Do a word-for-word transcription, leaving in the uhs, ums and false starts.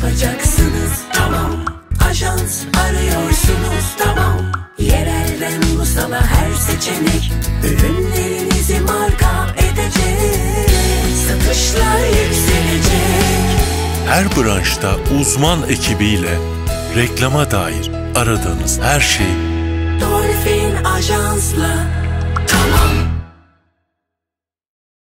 yapacaksınız. Tamam. Ajans arıyorsunuz. Tamam. Yerel ve ulusala her seçenek ürünlerinizi marka edecek. Satışlar yükselecek. Her branşta uzman ekibiyle reklama dair aradığınız her şey Dolphin Ajans'la. Tamam.